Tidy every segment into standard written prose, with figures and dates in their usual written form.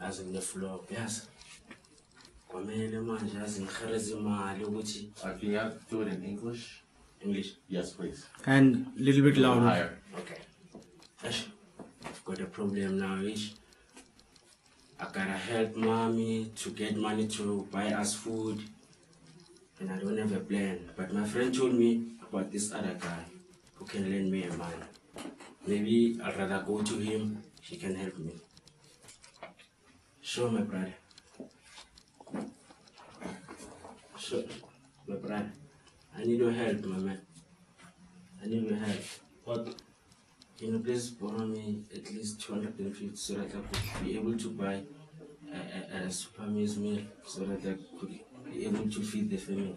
as in the floor. Yes. Can you do it in English? English? Yes, please. And a little bit louder. Higher. Okay. I've got a problem now, Ish. I gotta help mommy to get money to buy us food. And I don't have a plan. But my friend told me about this other guy who can lend me a money. Maybe I'd rather go to him. He can help me. Sure, my brother. Sure, my brother. I need your help, my man. I need your help. What? Can you please borrow me at least 250 so that I could be able to buy a super meal so that I could be able to feed the family?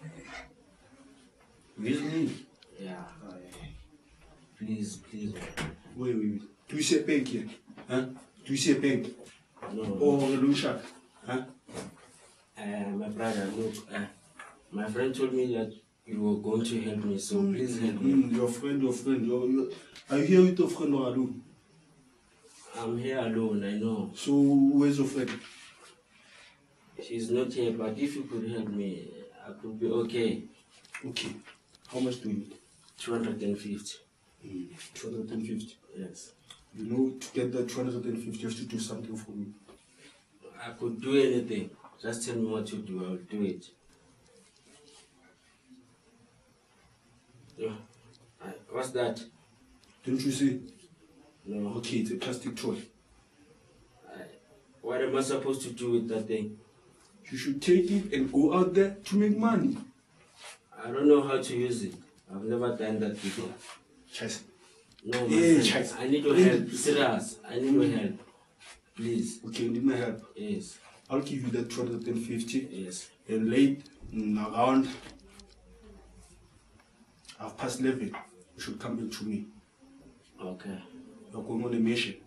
Really? Yeah. Please, please. Wait. Do you see a bank here? Huh? Do you see a bank? No. Or a loan shark? Huh? My brother, look, my friend told me that you were going to help me, so please help me. Your friend. Are you here with your friend or alone? I'm here alone, I know. So, where's your friend? She's not here, but if you could help me, I could be okay. Okay. How much do you need? 250. 250. Yes. You know, to get that 250, you have to do something for me. I could do anything. Just tell me what to do, I'll do it. Yeah. What's that? Don't you see? No. Okay, it's a plastic toy. What am I supposed to do with that thing? You should take it and go out there to make money. I don't know how to use it. I've never done that before. Chase. No, my Yeah, friend. Chase. I need your help. Serious. I need your help. Please. Okay, you need my help. Yes. I'll give you that 250. Yes. And late around 11:30, you should come back to me. Okay. You're going on a mission.